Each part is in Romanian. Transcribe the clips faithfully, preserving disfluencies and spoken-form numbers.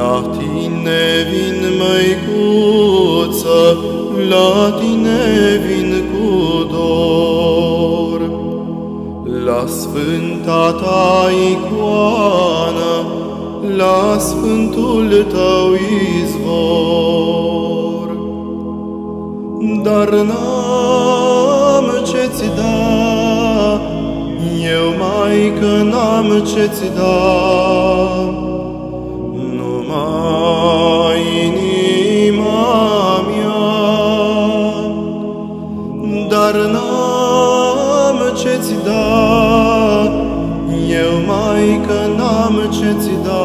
La tine vin, Măicuță, la tine vin cu dor. La sfânta ta icoană, la sfântul tău izvor. Dar n-am ce-ți da, eu, Maică, n-am ce-ți da, numai inima mea. Dar n-am ce-ți da, eu, Maică, n-am ce-ți da,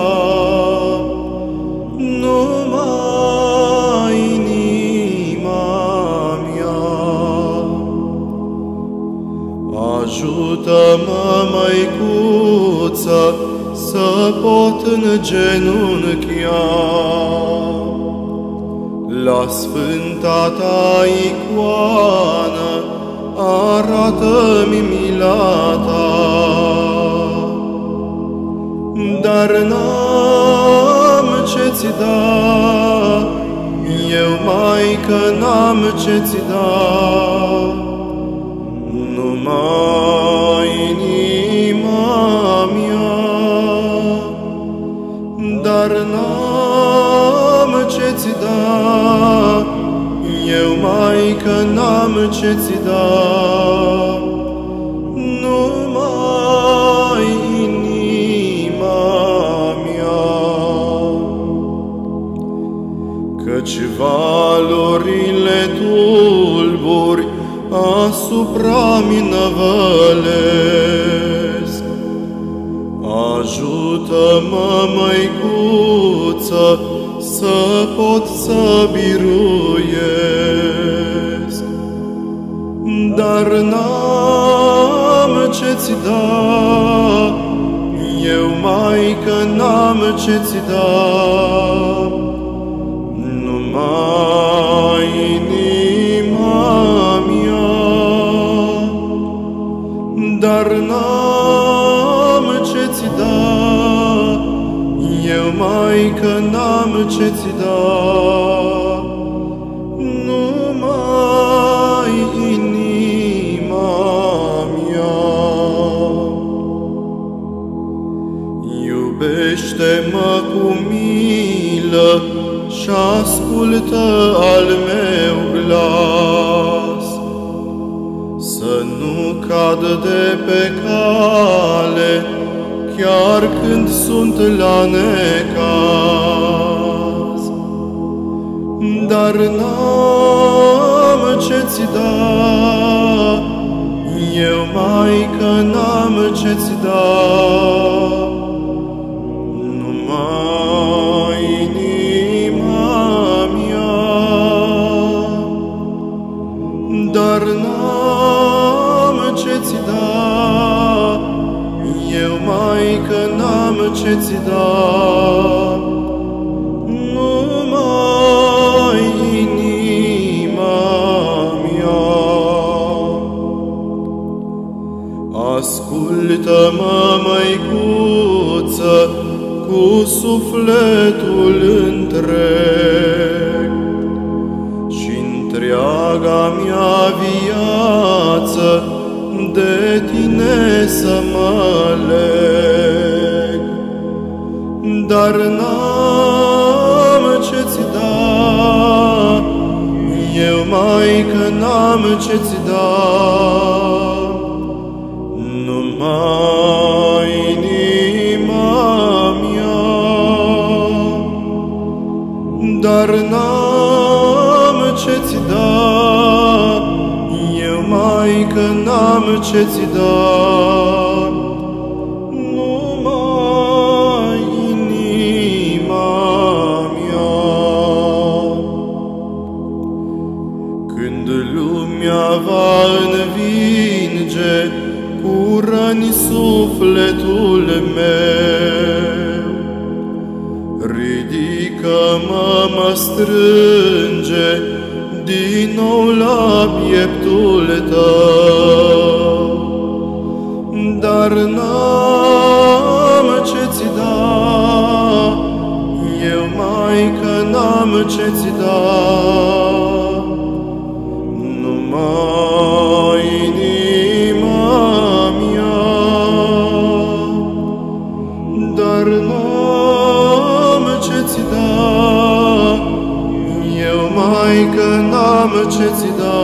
numai inima mea. Ajută-mă, Măicuță, să pot îngenunchia la sfânta ta icoană, arată-mi mila ta. Dar n-am ce-ți da, eu, Maică, n-am ce-ți da, numai inima mea. Dar n-am ce-ți da, eu, Maică, n-am ce-ți da, numai inima mea. Căci valurile tulburi asupra mi năvălesc. Ajută-mă, Măicuță, să pot să biruiesc. Dar n-am ce-ți da, eu, Maică, n-am ce-ți da, numai inima mea. Dar n-am ce-ți da, eu, Maică, n-am ce-ți da, numai inima mea. Iubește-mă cu milă și ascultă al meu glas, să nu cad de pe cale, chiar când sunt la necaz. Dar n-am ce-ți da, eu, Maică, n-am ce-ți da, numai inima mea. Dar n-am ce-ți da, eu, Maică, n-am ce-ți da, numai inima mea. Ascultă-mă, Măicuță, cu sufletul întreg și întreaga mea viață de tine să mă leg. Dar n-am ce-ți da, eu, Maică, n-am ce-ți da, numai inima mea. Dar n-am ce-ți da, eu, Maică, n-am ce-ți da, numai inima mea. Când lumea va învinge cu răni sufletul meu, ridică-mă, mă strânge din nou la pieptul tău. Dar n-am ce-ți da, eu, ce-ți da, numai inima mea, dar n-am ce-ți da, eu, Maică, n-am ce-ți da,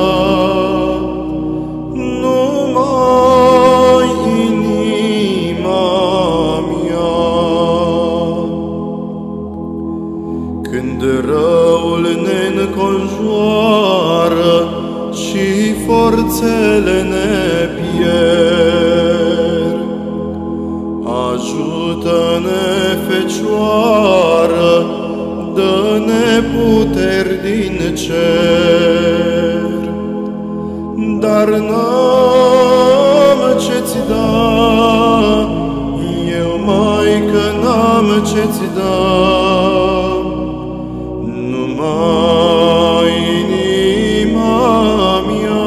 numai inima mea. Când răul ne înconjoară și forțele ne pierd, ajută-ne, Fecioară, dă-ne puteri din cer. Dar n-am ce-ți da, eu, Maică, n-am ce-ți da, numai inima mea.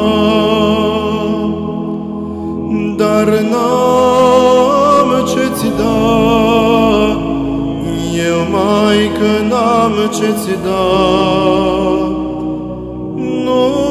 Dar n-am ce-ți da, eu, Maică, n-am ce-ți da, nu